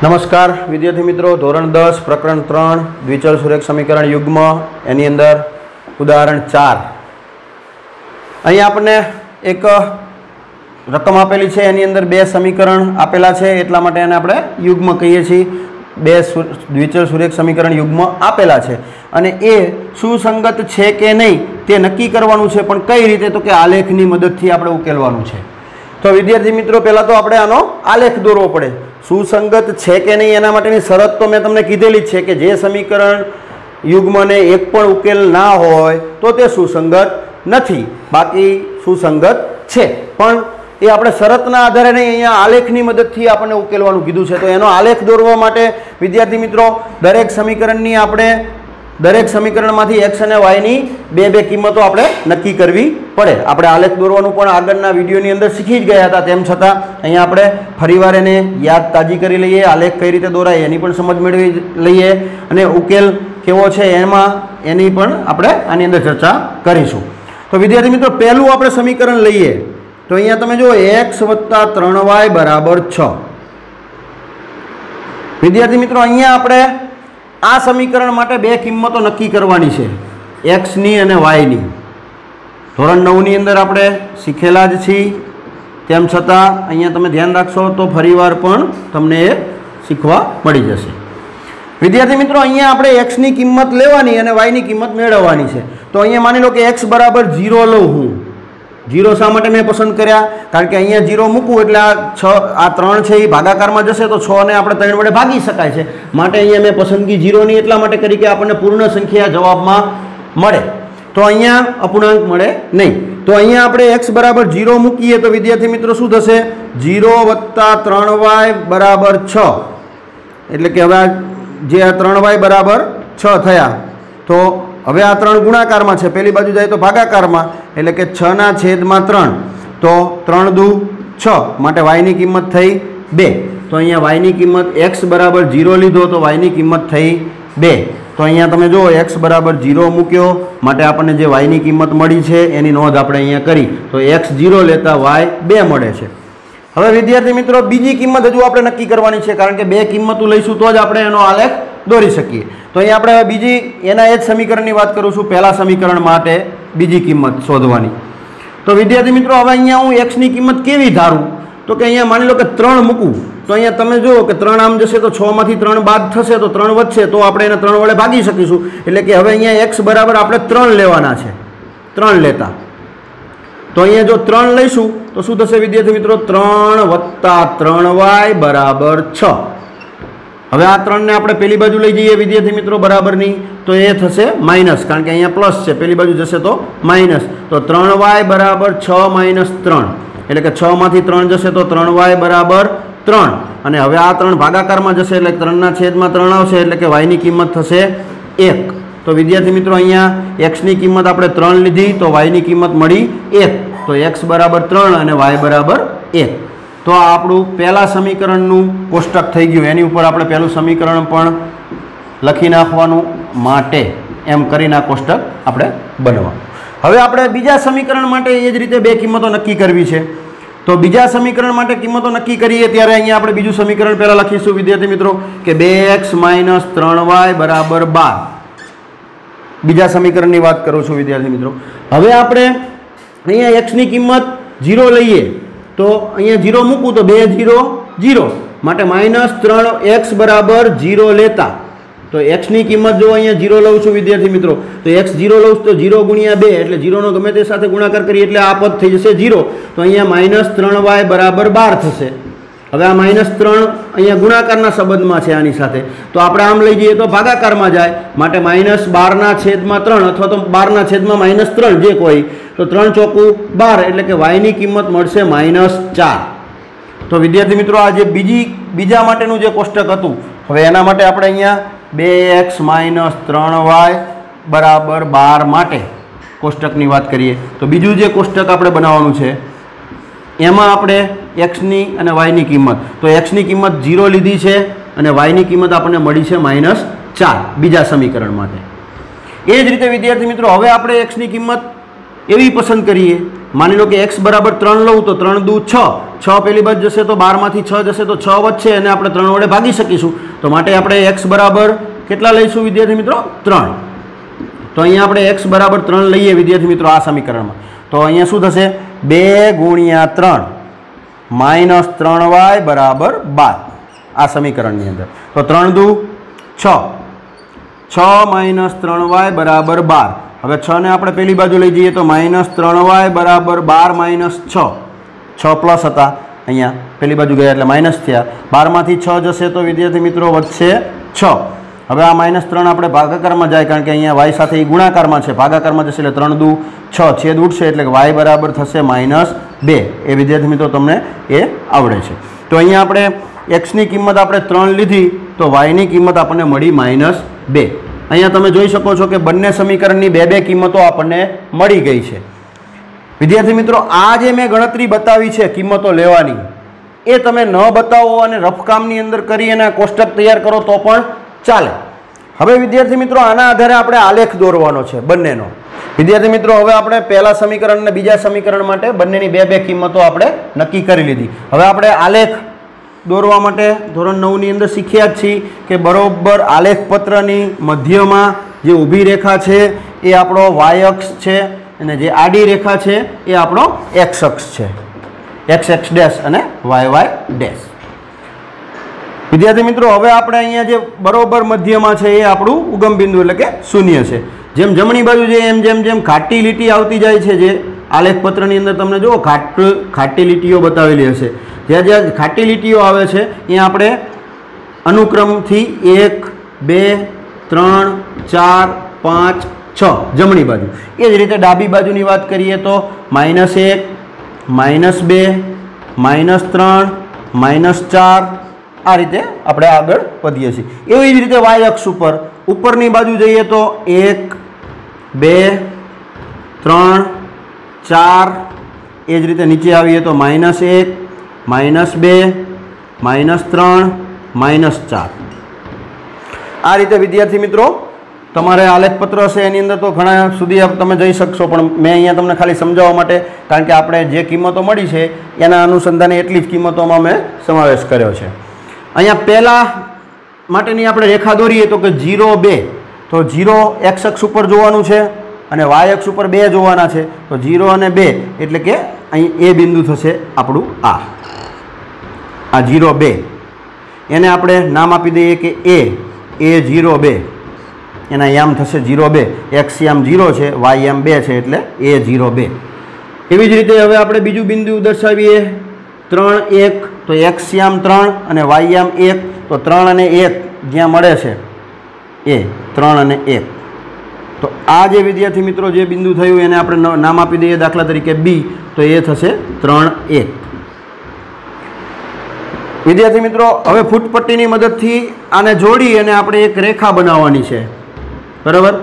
नमस्कार विद्यार्थी मित्रों, धोरण 10 प्रकरण 3 द्विचल सुरेख समीकरण युग्म एनी अंदर उदाहरण 4 अहीं आपने एक रकम आपेली है, एनी अंदर बे समीकरण आपेला है, एटला माटे एने आपणे युग्म कहीए छीए। बे द्विचल सुरेख समीकरण युग्म आपेला है अने ए सुसंगत है के नहीं ते नक्की करवानुं छे, पण कई रीते तो के आलेखनी मददथी आपणे उकेलवानुं छे। तो विद्यार्थी मित्रों, पहला तो आपणे आनो आलेख दौरवो पड़े। सुसंगत है कि नहीं एना माटेनी शरत तो मैं तमने कीधेली ज छे के जे समीकरण युग्मने एक पण उकेल ना होय तो ते सुसंगत नथी, बाकी सुसंगत छे। पण ए आपणे शरतना आधारे नहीं, अहींया आलेखनी मददथी आपणे उकेलवानुं कीधुं छे। तो एनो आलेख दौरवा माटे विद्यार्थी मित्रों दरेक समीकरणनी आपणे दरेक समीकरणमांथी एक्स अने वाय नी बे बे किंमतो आपणे नक्की करवी पड़े। आपणे आलेख दौरवानुं पण आगळना विडियोनी अंदर शीखी ज गया हता, तेम छतां अहींया आपणे फरीवार एने याद ताजी करी लईए। आलेख कई रीते दौराय एनी पण समज मेळवी लईए अने उकेल केवो छे एमां एनी पण आपणे आनी अंदर चर्चा करीशुं। तो विद्यार्थी मित्रों, पहेलुं आपणे समीकरण लईए तो अहींया तमे जुओ x + 3y = 6। विद्यार्थी मित्रों, अहींया आपणे आ समीकरण माटे बे किंमतो नक्की करवानी छे, एक्स नी अने वाय नी। धोरण 9 नी अंदर आपणे शीखेला ज छीए, तेम छतां अहींया तमे ध्यान राखशो तो फरीवार पण तमने ए शीखवा मळी जशे। विद्यार्थी मित्रों, अहींया आपणे एक्स नी किंमत लेवानी अने वाय नी किंमत मेळववानी छे। तो अहींया मानी लो के एक्स बराबर 0 लઉં हूँ। 0 शा माटे मैं पसंद कर्या? कारण के अहींया 0 मूकूं एटले आ 3 छे ए भागाकारमां जशे तो 6 ने आपणे 3 वडे भागी शकाय छे, माटे अहींया मैं पसंदगी 0 नी एटला माटे करी के आपणे पूर्ण संख्या जवाबमां मळे। तो अहींया अपूर्णांक मळे नहीं। तो अहींया आपणे x बराबर 0 मूकीए तो विद्यार्थी मित्रों शुं थशे? 0 + 3y = 6। एटले के हवे जे आ 3y = 6 थया तो हवे आ 3 गुणाकारमां छे, पहेली बाजू जाए तो भागाकारमां, एटले के 6/3 तो 3 × 2 = 6 माटे y नी किंमत थई 2। तो अहींया y नी किंमत x बराबर 0 लीधो तो y नी किंमत थई 2। तो अहींया तमे जो x बराबर 0 मूक्यो माटे आपणे जे y नी किंमत मळी छे एनी नोंध आपणे अहींया करी तो x 0 लेता y 2 मळे छे। हवे विद्यार्थी मित्रों, बीजी किंमत हजू आपणे नक्की करवानी छे, कारण के बे किंमतो लईशुं तो ज आपणे एनो आलेख दौरी शकीए। तो अहीं आपणे बीजी एना ए ज समीकरणनी वात करूं छुं, पहेला समीकरण माटे बीजी किंमत शोधवानी। तो विद्यार्थी मित्रों, हवे अहींया हूँ एक्स नी किंमत केवी धारूं? तो के अहींया मानी लो के 3 मूकूं तो अहींया तमे जुओ के 3 आम जशे तो 6 मांथी 3 बाद थशे तो 3 वधशे तो आपणे एने 3 वडे भागी शकीशुं। एटले के हवे अहींया एक्स बराबर आपणे 3 लेवाना छे। 3 लेता तो अहींया जो 3 लईशुं तो शुं थशे विद्यार्थी मित्रों? 3 + 3y = 6। हवे आ 3 ने आपणे पेली बाजू लई जईए विद्यार्थी मित्रों बराबरनी तो ए थशे माइनस, कारण के अहींया प्लस छे, पेली बाजू जशे तो माइनस। तो 3y = 6 - 3 एटले के 6 मांथी 3 जशे तो 3y = 3 अने हवे आ 3 भागाकारमां जशे एटले 3/3 आवशे एटले के y नी किंमत थशे 1। तो विद्यार्थी मित्रों, अहींया x नी किंमत आपणे 3 लीधी तो y नी किंमत मळी 1। तो x बराबर 3 अने y बराबर 1। तो आ आपणुं पहेला समीकरणनुं कोष्टक थई गयुं। एनी उपर आपणे पहेલું समीकरण पण लखी नाखवानुं माटे एम करीने आ कोष्टक आपणे बनाववानुं। हवे आपणे बीजा समीकरण माटे ए ज रीते बे किंमतो नक्की करवी छे। तो बीजा समीकरण माटे किंमतो नक्की करीए त्यारे अहींया आपणे बीजुं समीकरण पहेला लखीशुं विद्यार्थी मित्रों के 2x - 3y = 12। बीजा समीकरणनी वात करूं छुं विद्यार्थी मित्रों। हवे आपणे अहींया x नी किंमत 0 लईए तो अहींया 0 मूकूं तो 2 0 0 माटे -3x बराबर 0 लेता तो x नी किंमत जो अहींया 0 लઉં છું विद्यार्थी मित्रों तो x 0 लઉં तो 0 × 2 એટલે 0 નો ગમે તે સાથે ગુણાકાર કરીએ એટલે આ પદ થઈ જશે 0। તો અહીંયા -3y = 12 થશે। હવે આ -3 અહીંયા ગુણાકારના સંબંધમાં છે આની સાથે, તો આપણે આમ લઈ જઈએ તો ભાગાકારમાં જાય માટે -12/3 અથવા તો 12/-3 જે કોઈ तो 3 × 4 = 12 એટલે કે y ની કિંમત મળશે -4। तो विद्यार्थी मित्रों, आ जे बीजा माटेनुं जे कोष्टक हतुं हवे एना माटे आपणे अहींया 2x - 3y = 12 माटे कोष्टकनी वात करीए तो बीजुं जे कोष्टक आपणे बनाववानुं छे एमां आपणे x नी अने y नी किंमत तो x नी किंमत 0 लीधी छे अने y नी किंमत आपणे मळी छे -4 बीजा समीकरण माटे। ए ज रीते विद्यार्थी मित्रों, हवे आपणे x नी किंमत एवी पसंद करिए, मानी लो कि x बराबर 3 लઉં तो 3 × 2 = 6 6 પેલી બાજુ જશે તો 12 માંથી 6 જશે તો 6 વધશે અને આપણે 3 વડે ભાગી શકીશું. તો માટે આપણે x બરાબર કેટલા લઈશું વિદ્યાર્થી મિત્રો? 3. તો અહીંયા આપણે x બરાબર 3 લઈએ વિદ્યાર્થી મિત્રો આ સમીકરણમાં. તો અહીંયા શું થશે? 2 × 3 - 3y બરાબર 12 આ સમીકરણની અંદર. તો 3 દુ 6, 6 - 3y બરાબર 12. હવે 6 ને આપણે પેલી બાજુ લઈ જઈએ તો -3y બરાબર 12 - 6. 6 પ્લસ હતા અહીંયા પેલી બાજુ ગયા એટલે માઇનસ થયા. 12 માંથી 6 જશે તો વિદ્યાર્થી મિત્રો વધશે 6. હવે આ -3 આપણે ભાગાકારમાં જાય કારણ કે અહીંયા y સાથે એ ગુણાકારમાં છે. ભાગાકારમાં જશે એટલે 3 દુ 6 છેદ ઉડશે એટલે y બરાબર થશે -2. એ વિદ્યાર્થી મિત્રો તમને એ આવડે છે. તો અહીંયા આપણે x ની કિંમત આપણે 3 લીધી તો y ની કિંમત આપણને મળી -2. અહીંયા તમે જોઈ શકો છો કે બંને સમીકરણની બે કિંમતો આપણને મળી ગઈ છે. વિદ્યાર્થી મિત્રો આ જે મેં ગણતરી બતાવી છે કિંમતો લેવાની એ તમે ન બતાવો અને રફકામની અંદર કરી અને કોષ્ટક તૈયાર કરો તો પણ ચાલે. હવે વિદ્યાર્થી મિત્રો આના આધારે આપણે આલેખ દોરવાનો છે બંનેનો. વિદ્યાર્થી મિત્રો હવે આપણે પહેલા સમીકરણ અને બીજા સમીકરણ માટે બંનેની બે કિંમતો આપણે નક્કી કરી લીધી. હવે આપણે આલેખ દોરવા માટે ધોરણ 9ની અંદર શીખ્યા જ છીએ કે બરોબર આલેખ પત્રની મધ્યમાં જે ઊભી રેખા છે એ આપણો y અક્ષ છે અને જે આડી રેખા છે એ આપણો x અક્ષ છે. x ડેશ અને y ડેશ. વિદ્યાર્થી મિત્રો હવે આપણે અહીંયા જે બરોબર મધ્યમાં છે એ આપણું ઉગમ બિંદુ એટલે કે શૂન્ય છે. જેમ જમણી બાજુ છે એમ જેમ ઘાટી લીટી આવતી જાય છે જે આલેખ પત્રની અંદર તમને જુઓ ઘાટી લીટીઓ બતાવેલી હશે. જ્યાં જ્યાં ઘાટી લીટીઓ આવે છે ત્યાં આપણે અનુક્રમથી 1, 2, 3, 4, 5, 6 જમણી બાજુ. એ જ રીતે ડાબી બાજુની વાત કરીએ તો -1, -2, -3, -4 આ રીતે આપણે આગળ વધીએ છીએ. એવી જ રીતે y અક્ષ ઉપરની બાજુ જઈએ તો 1, 2, 3, 4 એ જ રીતે નીચે આવીએ તો -1, -2, -3, -4 આ રીતે વિદ્યાર્થી મિત્રો તમારે આલેખપત્ર હશે એની અંદર તો ઘણા સુધી તમે જઈ શકશો પણ મેં અહીંયા તમને ખાલી સમજાવવા માટે કારણ કે આપણે જે કિંમતો મળી છે એના અનુસંધાને એટલી જ કિંમતોમાં મેં સમાવેશ કર્યો છે. અહીંયા પહેલાં માટેની આપણે રેખા દોરીએ તો કે 0, 2 તો 0 x અક્ષ ઉપર જોવાનું છે અને y અક્ષ ઉપર 2 જોવાના છે. તો 0 અને 2 એટલે કે અહીં એ બિંદુ થશે આપણું આ 0, 2 એને આપણે નામ આપી દઈએ કે A0, 2 એના યામ થશે 0, 2. x યામ 0 છે y યામ 2 છે એટલે A0, 2. એવી જ રીતે હવે આપણે બીજું બિંદુ દર્શાવીએ 3, 1 તો x યામ 3 અને y યામ 1 તો 3 અને 1 જ્યાં મળે છે એ 3 અને 1 તો આ જે વિદ્યાર્થી મિત્રો જે બિંદુ થયું એને આપણે નામ આપી દઈએ દાખલા તરીકે B તો એ થશે 3, 1. વિદ્યાર્થી મિત્રો હવે ફૂટપટ્ટીની મદદથી આને જોડી અને આપણે એક રેખા બનાવવાની છે. બરાબર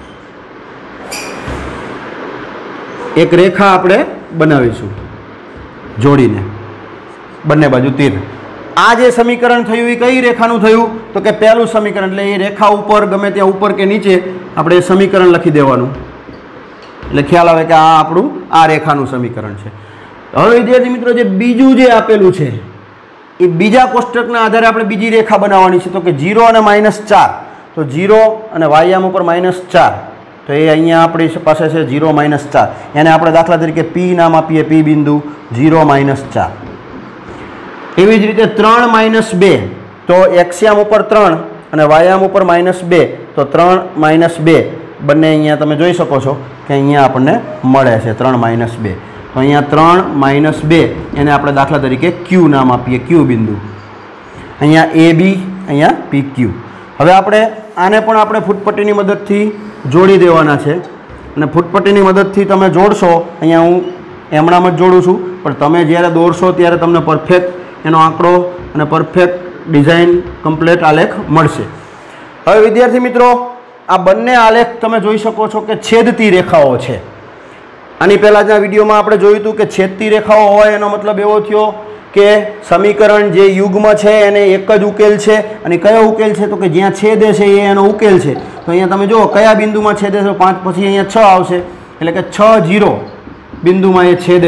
એક રેખા આપણે બનાવીશું જોડીને બંને બાજુ તીર. આ જે સમીકરણ થયું એ કઈ રેખાનું થયું તો કે પહેલું સમીકરણ એટલે એ રેખા ઉપર ગમે ત્યાં ઉપર કે નીચે આપણે એ સમીકરણ લખી દેવાનું એટલે ખ્યાલ આવે કે આ આપણું આ રેખાનું સમીકરણ છે. હવે વિદ્યાર્થી મિત્રો જે બીજું જે આપેલું છે એ બીજા કોષ્ટકના આધારે આપણે બીજી રેખા બનાવવાની છે તો કે 0 અને -4 તો 0 અને y યામ ઉપર -4 તો એ અહીંયા આપણી પાસે છે 0, -4 એને આપણે દાખલા તરીકે P નામ આપીએ P બિંદુ 0, -4. એવી જ રીતે 3, -2 તો x યામ ઉપર 3 અને y યામ ઉપર -2 તો 3, -2 બંને અહીંયા તમે જોઈ શકો છો કે અહીંયા આપણને મળે છે 3, -2 તો અહીંયા 3, -2 એને આપણે દાખલા તરીકે Q નામ આપીએ Q બિંદુ. અહીંયા AB અહીંયા PQ. હવે આપણે આને પણ આપણે ફૂટપટ્ટીની મદદથી જોડી દેવાના છે અને ફૂટપટ્ટીની મદદથી તમે જોડશો અહીંયા હું એમણામ જ જોડું છું પણ તમે જ્યારે દોરશો ત્યારે તમને પરફેક્ટ એનો આંકડો અને પરફેક્ટ ડિઝાઇન કમ્પ્લીટ આલેખ મળશે. હવે વિદ્યાર્થી મિત્રો આ બંને આલેખ તમે જોઈ શકો છો કે છેદતી રેખાઓ છે. આની પહેલાંના વિડીયોમાં આપણે જોયું હતું કે છેદતી રેખાઓ હોય એનો મતલબ એવો થયો કે સમીકરણ જે યુગ્મ છે એને એક જ ઉકેલ છે અને કયો ઉકેલ છે તો કે જ્યાં છેદે છે એ એનો ઉકેલ છે. તો અહીંયા તમે જુઓ કયા બિંદુમાં છેદે છે 5 પછી અહીંયા 6 આવશે એટલે કે 6, 0 બિંદુમાં એ છેદે છે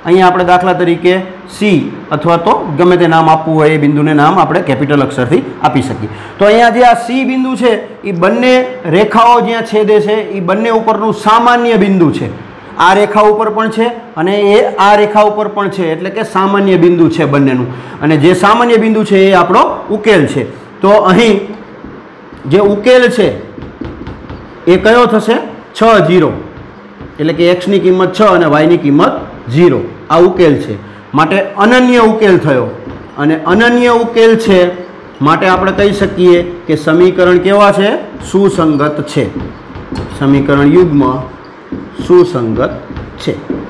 અહીંયા આપણે દાખલા તરીકે સી અથવા તો ગમે તે નામ આપવું હોય એ બિંદુને નામ આપણે કેપિટલ અક્ષરથી આપી શકીએ. તો અહીંયા જે આ સી બિંદુ છે એ બંને રેખાઓ જ્યાં છેદે છે એ બંને ઉપરનું સામાન્ય બિંદુ છે. આ રેખા ઉપર પણ છે અને એ આ રેખા ઉપર પણ છે, એટલે કે સામાન્ય બિંદુ છે બંનેનું. અને જે સામાન્ય બિંદુ છે એ આપણો ઉકેલ છે. તો અહીં જે ઉકેલ છે એ કયો થશે? 6 0, એટલે કે એક્સની કિંમત 6 અને વાયની કિંમત 0. આ ઉકેલ છે, માટે અનન્ય ઉકેલ થયો. અને અનન્ય ઉકેલ છે માટે આપણે કહી શકીએ કે સમીકરણ કેવા છે? સુસંગત છે. સમીકરણ યુગ્મ સુસંગત છે.